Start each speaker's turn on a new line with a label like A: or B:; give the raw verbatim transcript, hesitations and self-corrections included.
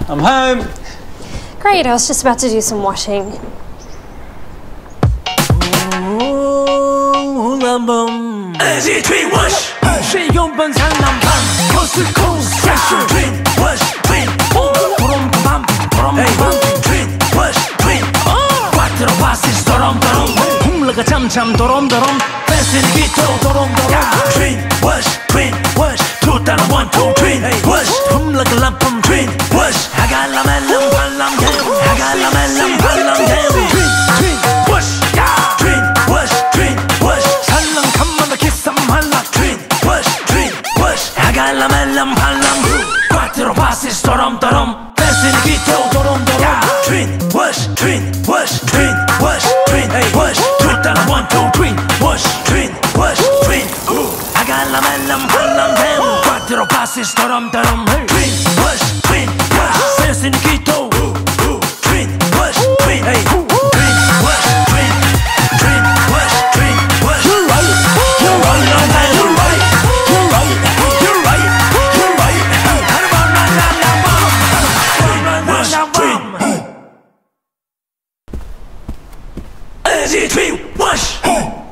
A: I'm home.
B: Great, I was just about to do some washing.
C: Easy twin wash. 水用本山南pan. Coast to coast. Special twin wash. Twin. Borom bam. Borom bam. Twin wash. Twin. Quattro passi dorom dorom. humlaga cham cham dorom dorom. Facilito dorom dorom. Twin wash. Twin wash. Two down one two. Twin wash. humlaga lampum. Twin wash. Agala melam palam gem. Agala melam palam gem. Twin twin wash. Twin wash. Twin wash. 살랑 칸만다 키삼 할라. Twin wash. Twin wash. Agala melam palam. Quattro passi dorom dorom. Facilito dorom dorom. Twin wash. Twin wash. Twin wash. Twin wash. Two down one two. Twin wash. Twin wash. Twin. Agala melam palam gem. Quattro passi dorom dorom. Twin wash. Twin wash. Facilito. Twin wash. Twin. Twin wash. Twin. Twin wash. Twin wash. You're right. You're right. You're right. You're right. You're right. You're right. You're right. Wash. Twin. Easy twin wash.